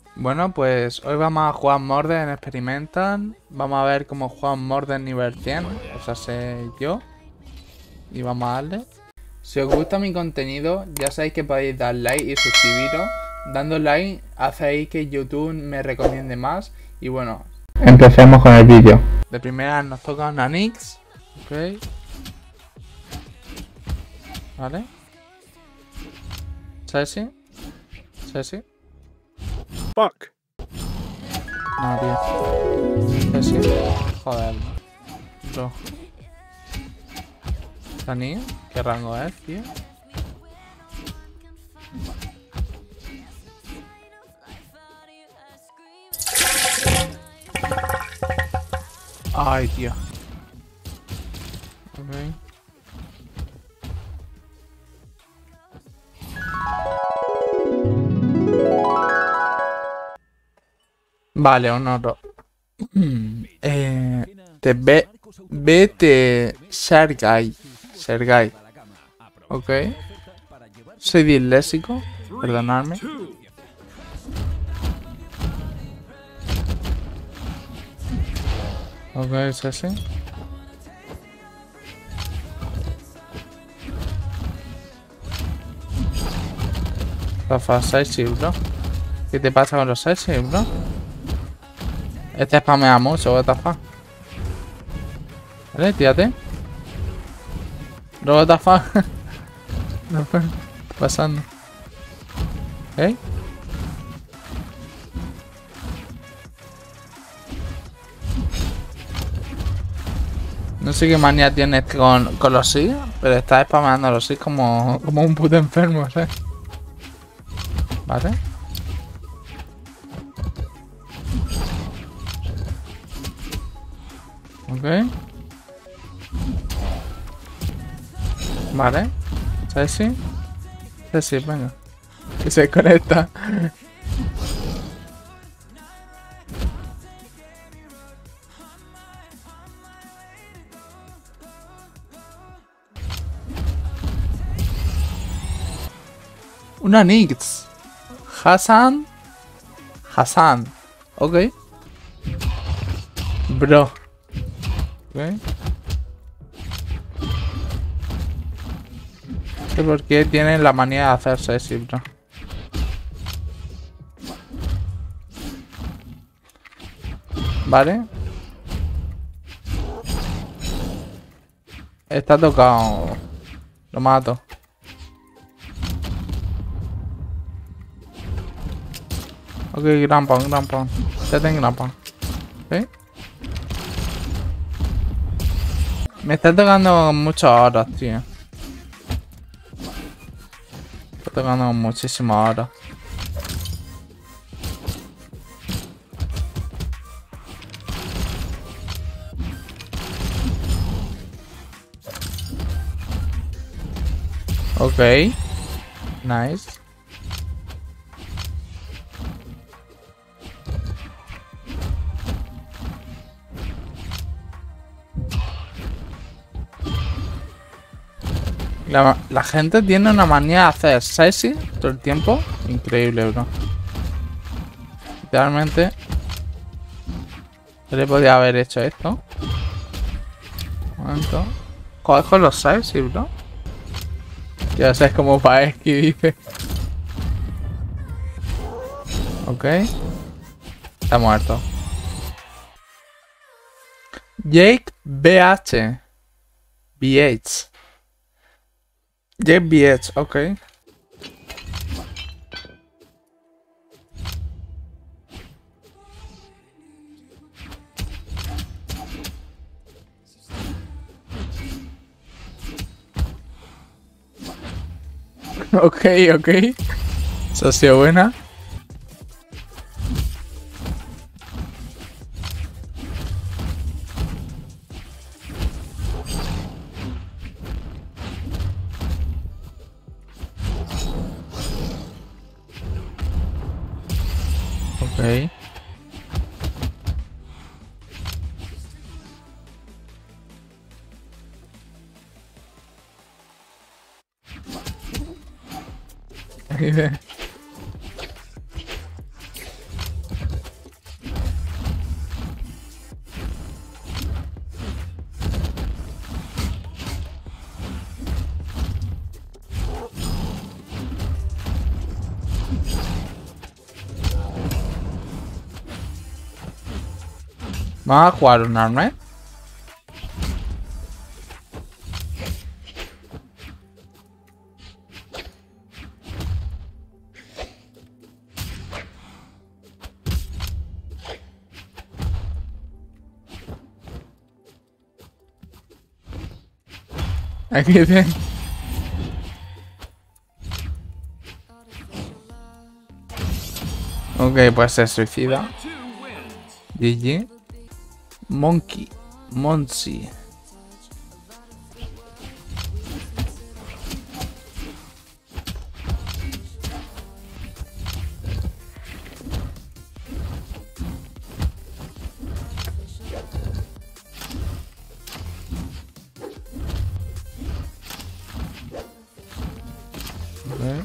Bueno, pues hoy vamos a jugar Morden Experimental. Vamos a ver cómo juega Morden nivel 100. O sea, sé yo. Y vamos a darle. Si os gusta mi contenido, ya sabéis que podéis dar like y suscribiros. Dando like hacéis que YouTube me recomiende más. Y bueno, empecemos con el vídeo. De primera nos toca una Nyx. Ok. Vale. Ceci. Ceci. Fuck. No, tío. Ceci. Joder. Bro. ¿Tani? ¿Qué rango es, tío? Ay, tío. Ok. Vale, honor. Vete Sergei. Sergei. Ok. Soy disléxico. Perdonadme. Ok, es así. Rafa, sexy, bro. ¿Qué te pasa con los sexy, bro? Este spamea mucho, what the fuck. Vale, tírate. Bro, what the fuck. No fue pasando. ¿Ok? No sé qué manía tienes con los SIG, pero estás spameando los SIG como un puto enfermo, ¿sabes? Vale. Ok. Vale. Ceci. Ceci, venga. Que se conecta. Una Nyx. Hassan. Hassan. Ok. Bro. Ok. No sé por qué tienen la manía de hacerse así, bro. Vale. Está tocado. Lo mato. Ok, gran pan. Ya tengo gran pan. ¿Ok? Me está tocando muchas horas, tío. Está tocando muchísimas horas. Ok. Nice. La gente tiene una manía de hacer sexy todo el tiempo. Increíble, bro. Realmente yo le podía haber hecho esto. Un momento. Joder con los sexy, bro. Ya sabes cómo para esqui dice. Ok. Está muerto. Jake BH. BH. Jake BH, ok. Ok. Eso ha sido buena. Ok. Vamos a jugar un arma. Aquí bien. Ok, pues se suicida. GG. Monkey. Monsi. Okay.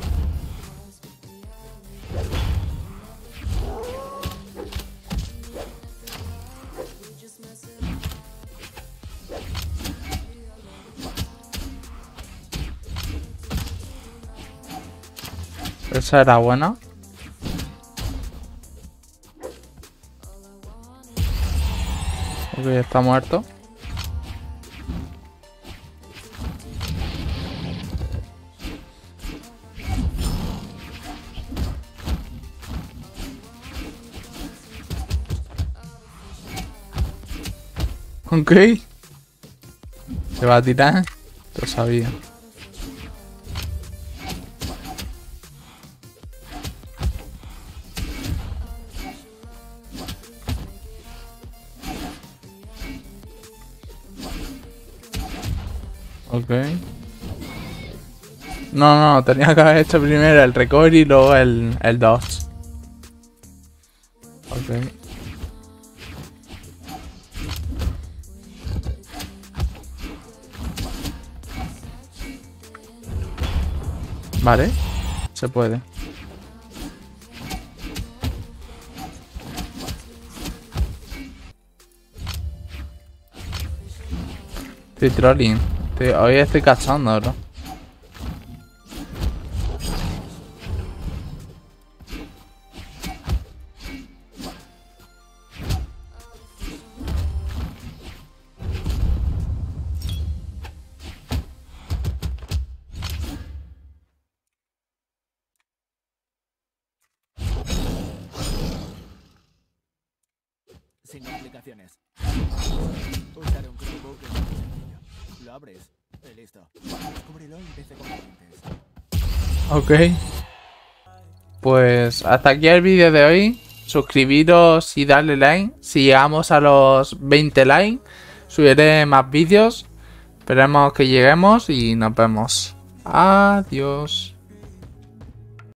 Esa era buena. Ok, está muerto. Ok. Se va a tirar. Lo sabía. Ok. No, tenía que haber hecho primero el recovery y luego el dodge. Ok. Vale. Se puede. Estoy trolling. Hoy estoy cachando, bro. Sin complicaciones. Usaré un Chromebook es muy sencillo. Lo abres y listo. Descúbrelo y PC componentes. Ok. Pues hasta aquí el vídeo de hoy. Suscribiros y darle like. Si llegamos a los 20 likes, subiré más vídeos. Esperemos que lleguemos y nos vemos. Adiós.